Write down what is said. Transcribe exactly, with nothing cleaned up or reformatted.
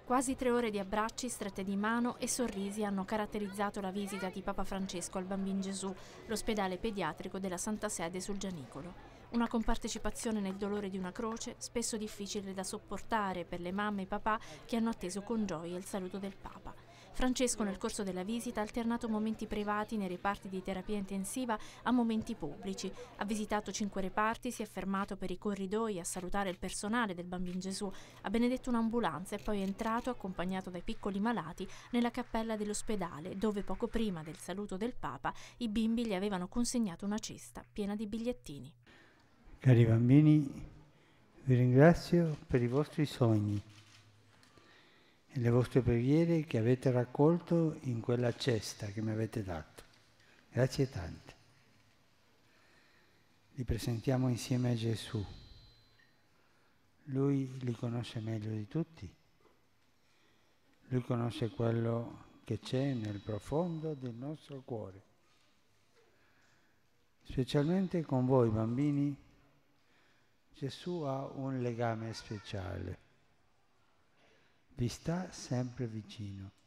Quasi tre ore di abbracci, strette di mano e sorrisi hanno caratterizzato la visita di Papa Francesco al Bambin Gesù, l'ospedale pediatrico della Santa Sede sul Gianicolo. Una compartecipazione nel dolore di una croce, spesso difficile da sopportare per le mamme e i papà che hanno atteso con gioia il saluto del Papa. Francesco nel corso della visita ha alternato momenti privati nei reparti di terapia intensiva a momenti pubblici. Ha visitato cinque reparti, si è fermato per i corridoi a salutare il personale del Bambin Gesù, ha benedetto un'ambulanza e poi è entrato, accompagnato dai piccoli malati, nella cappella dell'ospedale, dove poco prima del saluto del Papa i bimbi gli avevano consegnato una cesta piena di bigliettini. Cari bambini, vi ringrazio per i vostri sogni e le vostre preghiere che avete raccolto in quella cesta che mi avete dato. Grazie tante. Li presentiamo insieme a Gesù. Lui li conosce meglio di tutti. Lui conosce quello che c'è nel profondo del nostro cuore. Specialmente con voi bambini, Gesù ha un legame speciale. Vi sta sempre vicino.